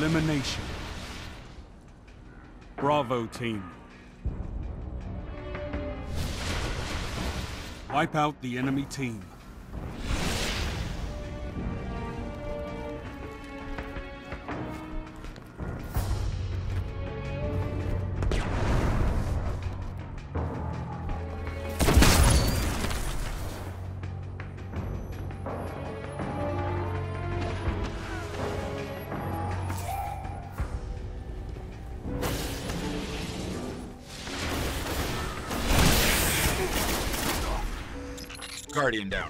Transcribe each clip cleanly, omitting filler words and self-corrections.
Elimination. Bravo team. Wipe out the enemy team. Guardian down.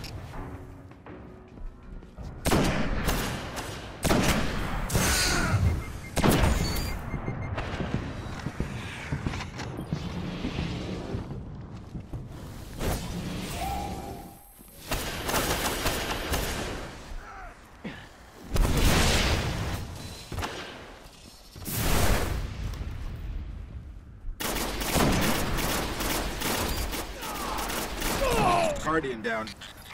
Guardian down.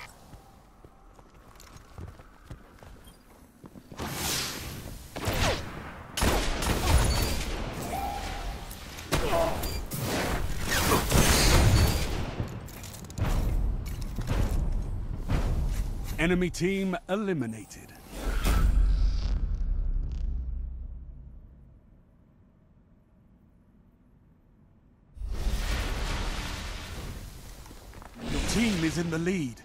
Enemy team eliminated. Your team is in the lead.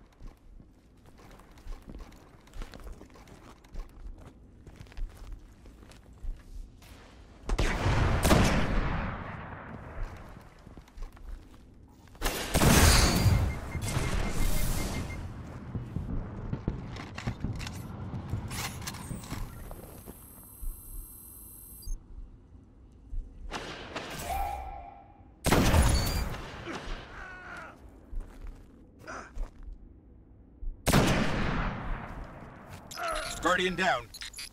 Guardian down.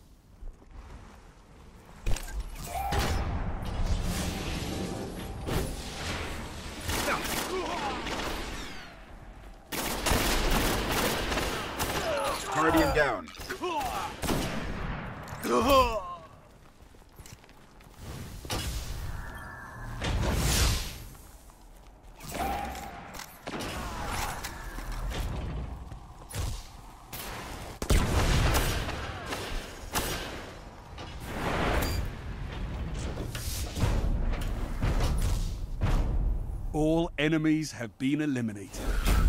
Guardian down. All enemies have been eliminated.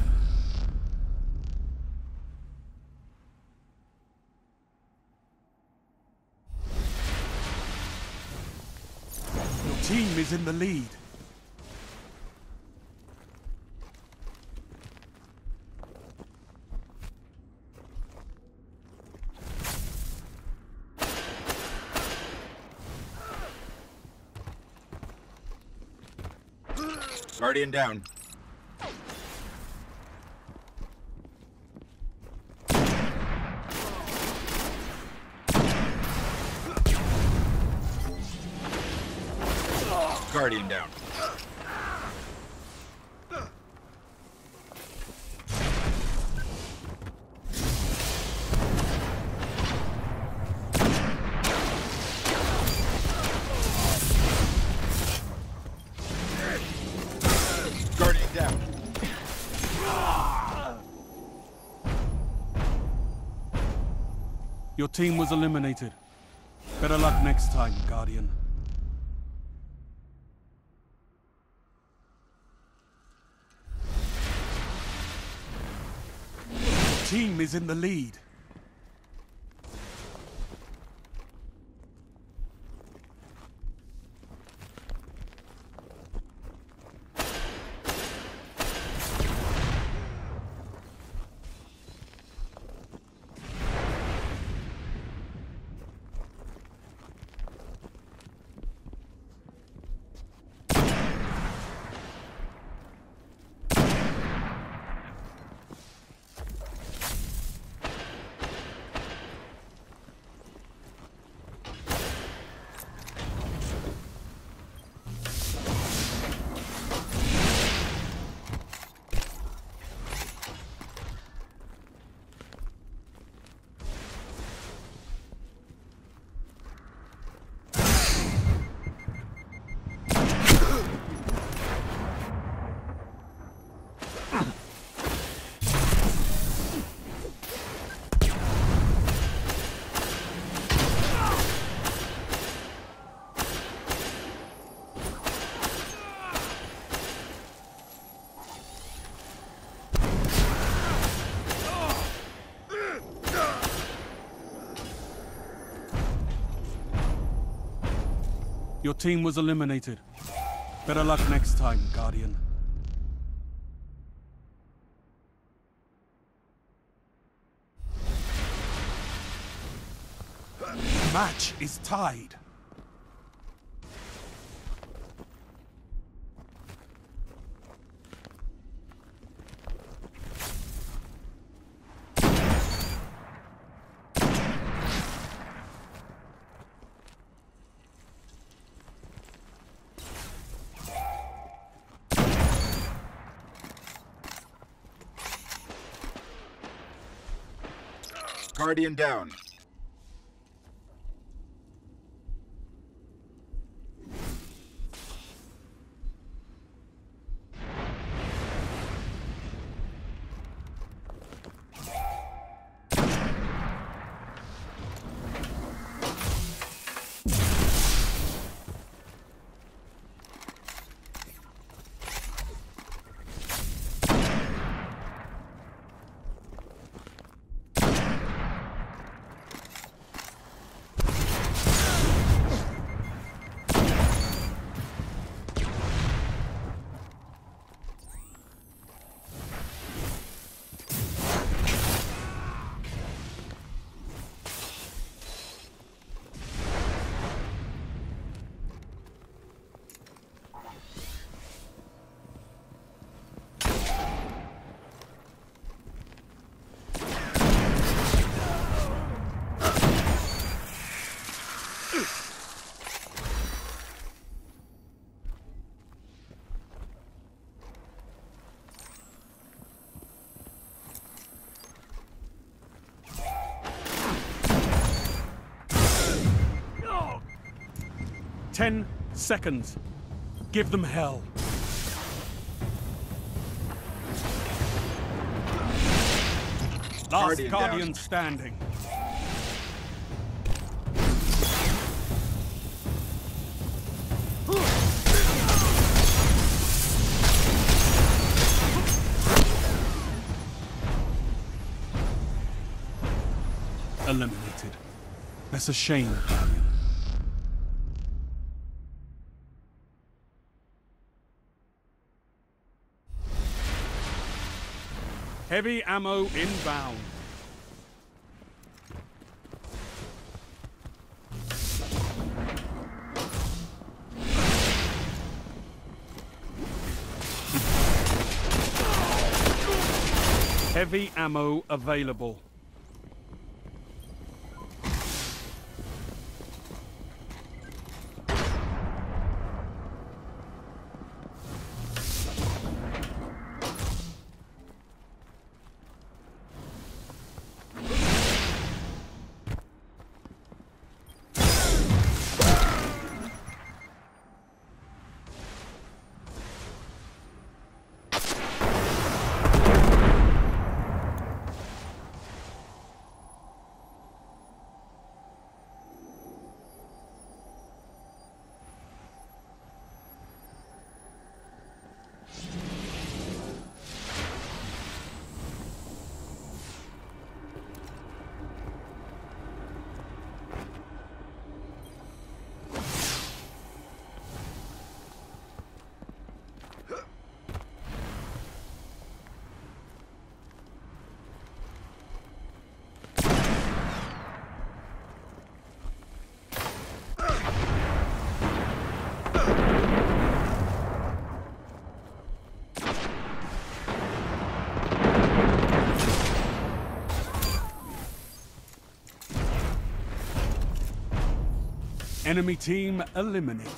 Your team is in the lead. Guardian down. Guardian down. Guardian down. Your team was eliminated. Better luck next time, Guardian. Your team is in the lead. Your team was eliminated. Better luck next time, Guardian. Match is tied. Guardian down. Ten seconds. Give them hell. Last Guardian down. standing. Eliminated. That's a shame, Guardian. Heavy ammo inbound. Heavy ammo available. Enemy team eliminated.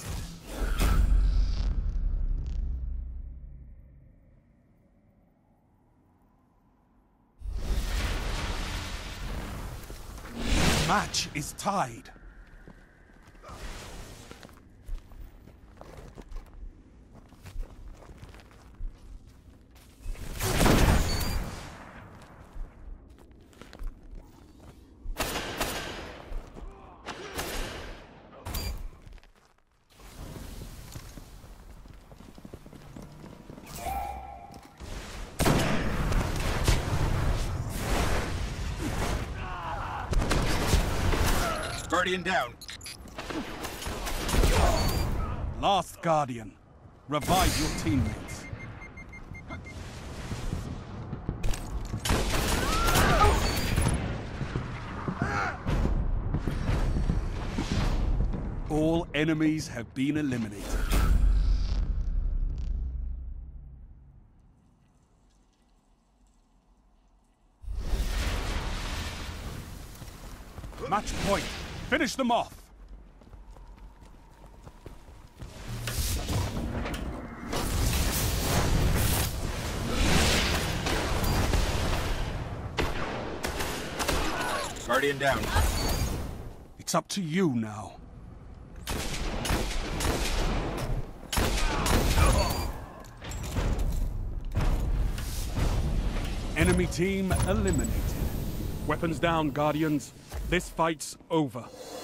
Match is tied. Guardian down. Last Guardian. Revive your teammates. All enemies have been eliminated. Match point. Finish them off. Guardian down. It's up to you now. Enemy team eliminated. Weapons down, Guardians. This fight's over.